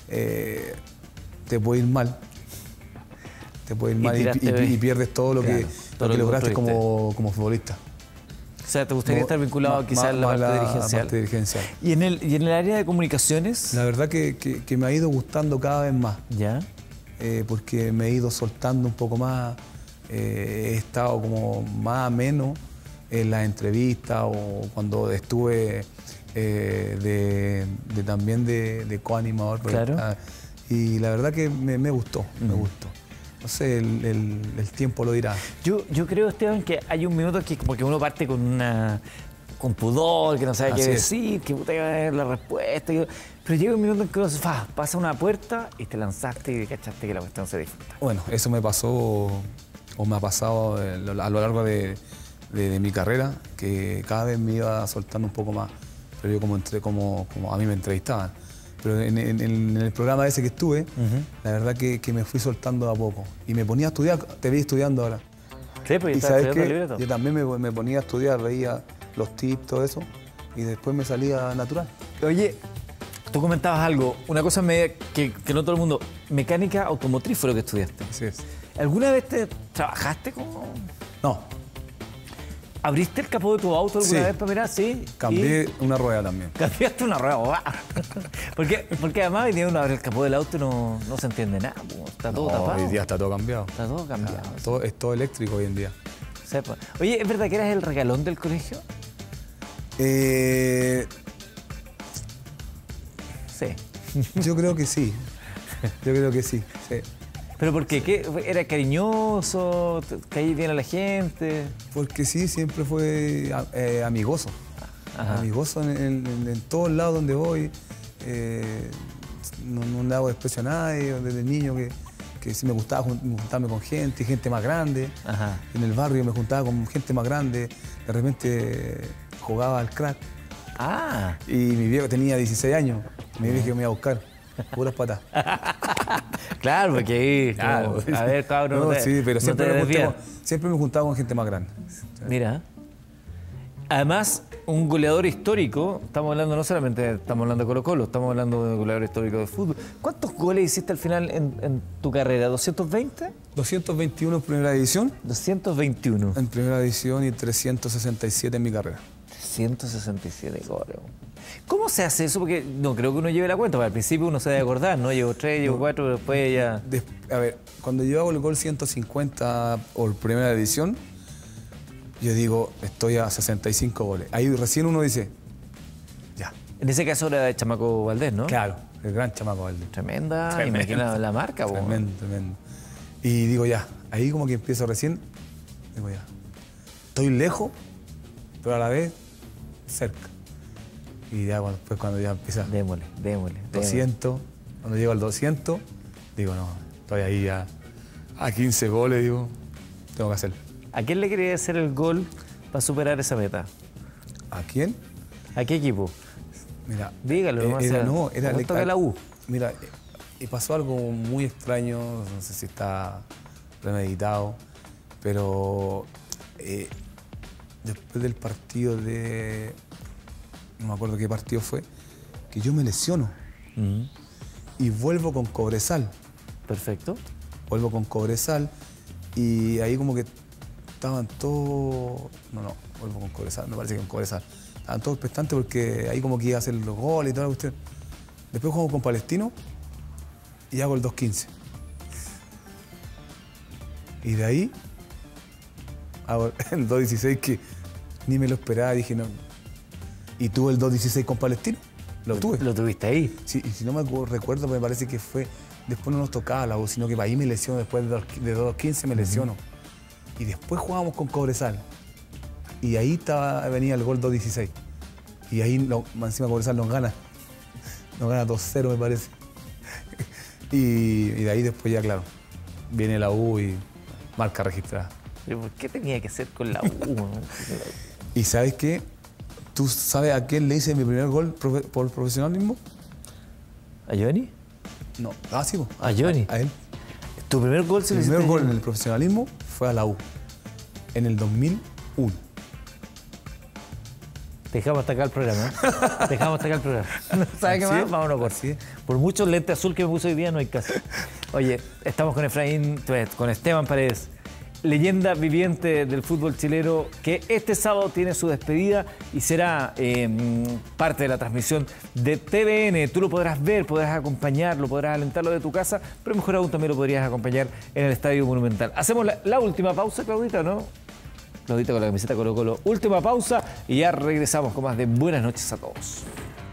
te puede ir mal. Te puede ir mal y pierdes todo lo que lograste como futbolista. O sea, ¿te gustaría estar vinculado quizás a la parte dirigencial? ¿Y en el área de comunicaciones? La verdad que me ha ido gustando cada vez más. ¿Ya? porque me he ido soltando un poco más, he estado como más ameno en las entrevistas o cuando estuve también de coanimador. Claro. Y la verdad que me gustó, me gustó. No sé, el tiempo lo dirá. Yo creo, Esteban, que hay un minuto que como que uno parte con pudor, que no sabe qué decir, que puta iba a ver la respuesta. Pero llega un minuto en que uno pasa una puerta y te lanzaste y cachaste que la cuestión se disfruta. Bueno, eso me pasó o me ha pasado a lo largo de mi carrera, que cada vez me iba soltando un poco más. Pero yo como a mí me entrevistaban. Pero en el programa ese que estuve, la verdad que me fui soltando de a poco. Y me ponía a estudiar, te vi estudiando ahora. Sí, pues y sabes que yo también me ponía a estudiar, veía los tips, todo eso, y después me salía natural. Oye, tú comentabas algo, una cosa que no todo el mundo, mecánica automotriz fue lo que estudiaste. Así es. ¿Alguna vez trabajaste como...? No. ¿Abriste el capó de tu auto alguna vez para mirar? Sí. Cambié una rueda también. Cambiaste una rueda. Porque además hoy día uno abre el capó del auto y no se entiende nada. Está todo tapado. Hoy día está todo cambiado. Está todo cambiado. Es todo eléctrico hoy en día. Sepa. Oye, ¿es verdad que eras el regalón del colegio? Sí. Yo creo que sí. Yo creo que sí. ¿Pero por qué? ¿Qué? ¿Era cariñoso? ¿Caí bien a la gente? Porque sí, siempre fue amigoso. Ajá. Amigoso en todos lados donde voy. No le hago desprecio a nadie. Desde niño que sí me gustaba juntarme con gente más grande. Ajá. En el barrio me juntaba con gente más grande. De repente jugaba al crack. Ah. Y mi viejo tenía 16 años. Mi viejo me iba a buscar. Puras patas. Claro, porque ahí... Claro. Como, a ver, cabrón, No, sí, pero siempre me juntaba con gente más grande. Mira. Además, un goleador histórico, estamos hablando no solamente, estamos hablando de Colo-Colo, estamos hablando de un goleador histórico de fútbol. ¿Cuántos goles hiciste al final en tu carrera? ¿220? 221 en primera división. 221. En primera división y 367 en mi carrera. 167 goles. ¿Cómo se hace eso? Porque no creo que uno lleve la cuenta, porque al principio uno se debe acordar, ¿no? Llevo 3, llevo 4, después ya... A ver, cuando yo hago el gol 150 por primera división, yo digo, estoy a 65 goles. Ahí recién uno dice, ya. En ese caso era de Chamaco Valdés, ¿no? Claro, el gran Chamaco Valdés. Tremenda, imagina la marca. Tremendo, tremendo. Y digo, ya, ahí como que empiezo recién, digo, ya, estoy lejos, pero a la vez cerca. Y ya después cuando ya empieza... Démosle. 200, cuando llego al 200, digo, no, estoy ahí ya a 15 goles, digo, tengo que hacerlo. ¿A quién le quería hacer el gol para superar esa meta? ¿A quién? ¿A qué equipo? Mira, dígalo. Era la U. Mira, y pasó algo muy extraño, no sé si está premeditado, pero después del partido de... no me acuerdo qué partido fue, que yo me lesiono y vuelvo con Cobresal. Perfecto. Vuelvo con Cobresal y ahí como que estaban todos... No, vuelvo con Cobresal, me parece que con Cobresal. Estaban todos expectantes porque ahí como que iba a hacer los goles y toda la cuestión. Después juego con Palestino y hago el 2-15. Y de ahí hago el 2-16 que ni me lo esperaba, dije no... Y tuve el 2-16 con Palestino. Lo tuve. ¿Lo tuviste ahí? Sí, y si no me recuerdo, me parece que fue... Después no nos tocaba la U, sino que ahí me lesiono. Después de 2-15 me lesiono. Y después jugábamos con Cobresal. Y ahí venía el gol 2-16. Y ahí encima Cobresal nos gana. Nos gana 2-0, me parece. y de ahí después ya, claro, viene la U y marca registrada. ¿Pero por qué tenía que ser con la U? ¿Y sabes qué? ¿Tú sabes a quién le hice mi primer gol por profesionalismo? ¿A Johnny? No. Ah, sí, ¿A Johnny? A él. ¿Tu primer gol se lo lo hiciste? Mi primer gol en en el profesionalismo fue a la U, en el 2001. Dejamos hasta acá el programa. Dejamos hasta acá el programa. ¿Sabes qué más? Vámonos por sí. Por muchos lentes azul que me puso hoy día, no hay caso. Oye, estamos con Efraín, con Esteban Paredes. leyenda viviente del fútbol chileno, que este sábado tiene su despedida y será parte de la transmisión de TVN. Tú lo podrás ver, podrás acompañarlo, podrás alentarlo de tu casa, pero mejor aún también lo podrías acompañar en el Estadio Monumental. Hacemos la última pausa, Claudita, ¿no? Claudita con la camiseta Colo-Colo. Última pausa y ya regresamos con más de Buenas noches a todos.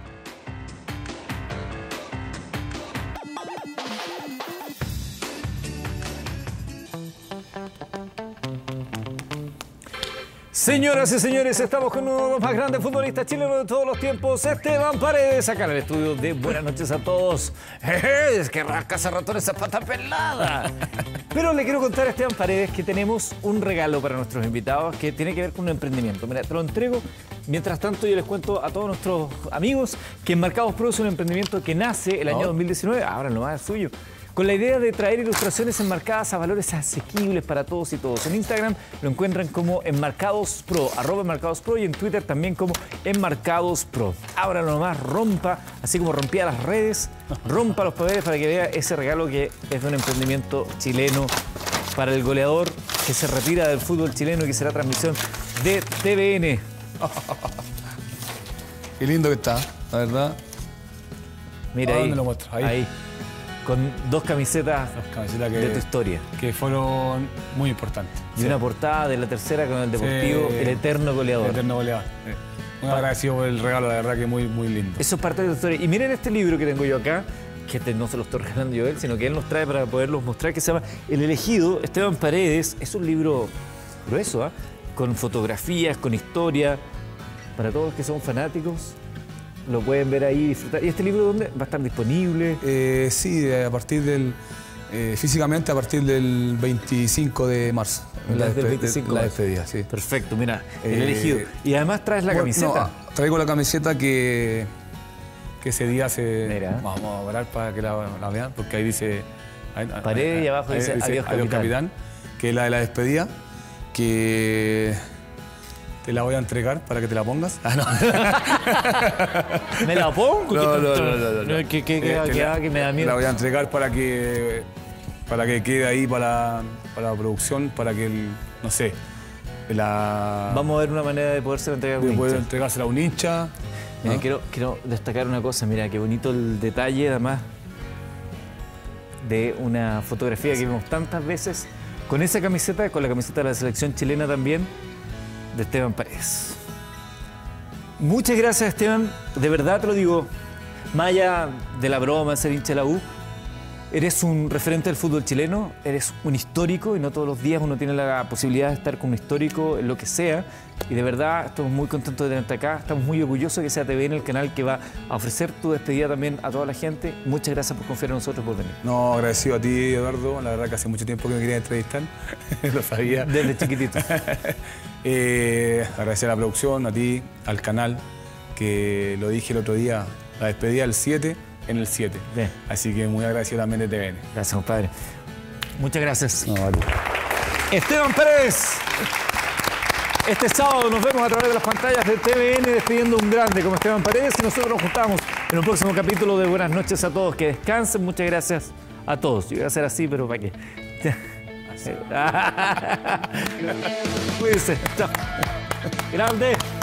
Señoras y señores, estamos con uno de los más grandes futbolistas chilenos de todos los tiempos, Esteban Paredes, acá en el estudio de Buenas noches a todos. Es que rasca ese ratón esa pata pelada. Pero le quiero contar a Esteban Paredes que tenemos un regalo para nuestros invitados que tiene que ver con un emprendimiento. Mira, te lo entrego. Mientras tanto, yo les cuento a todos nuestros amigos que Enmarcados Pro es un emprendimiento que nace el año 2019, ahora no más es suyo, con la idea de traer ilustraciones enmarcadas a valores asequibles para todos y todos. En Instagram lo encuentran como Enmarcados Pro, @EnmarcadosPro, y en Twitter también como Enmarcados Pro. Ahora nomás rompa, así como rompía las redes, rompa los papeles para que vea ese regalo que es de un emprendimiento chileno para el goleador que se retira del fútbol chileno y que será transmisión de TVN. Qué lindo que está, la verdad. Mira ahí, ¿Dónde lo muestro? Ahí. Con dos camisetas de tu historia. Que fueron muy importantes. Y una portada de la tercera con el Deportivo, el eterno goleador. El eterno goleador. Muy agradecido por el regalo, la verdad que muy, muy lindo. Eso es parte de tu historia. Y miren este libro que tengo yo acá, que no se lo estoy regalando yo a él, sino que él nos trae para poderlos mostrar, que se llama El Elegido, Esteban Paredes. Es un libro grueso, ¿eh? Con fotografías, con historia, para todos los que son fanáticos. Lo pueden ver ahí y disfrutar. ¿Y este libro dónde va a estar disponible? Sí, a partir del... físicamente a partir del 25 de marzo. La despedida, sí. Perfecto, mira, El Elegido. Y además traes la camiseta. No, traigo la camiseta que ese día se... Mira. Vamos a parar para que la vean, porque ahí dice... Paredes y abajo dice Adiós Capitán. Que es la de la despedida, que... Te la voy a entregar para que te la pongas. Ah, no. ¿Me la pongo? No. Que me da miedo. La voy a entregar para que quede ahí para la producción, para que, no sé, Vamos a ver una manera de poderse entregar a un hincha. Poder entregársela a un hincha. Mira, quiero destacar una cosa. Mira, qué bonito el detalle, además, de una fotografía que vimos tantas veces con esa camiseta, con la camiseta de la selección chilena también, de Esteban Paredes. Muchas gracias, Esteban. De verdad te lo digo, más allá de la broma, de ser hincha de la U, eres un referente del fútbol chileno, eres un histórico y no todos los días uno tiene la posibilidad de estar con un histórico en lo que sea. Y de verdad estamos muy contentos de tenerte acá, estamos muy orgullosos de que sea TVN el canal que va a ofrecer tu despedida también a toda la gente. Muchas gracias por confiar en nosotros, por venir. No, agradecido a ti, Eduardo. La verdad que hace mucho tiempo que me quería entrevistar, lo sabía. Desde chiquitito. Agradecer a la producción, a ti, al canal, que lo dije el otro día, la despedida el 7 en el 7. Bien. Así que muy agradecido también de TVN. Gracias, compadre. Muchas gracias. No, vale. Esteban Paredes. Este sábado nos vemos a través de las pantallas de TVN despidiendo un grande como Esteban Paredes y nosotros nos juntamos en un próximo capítulo de Buenas noches a todos. Que descansen. Muchas gracias a todos. Yo iba a hacer así, pero ¿para qué? Cuídense. Chao. Grande.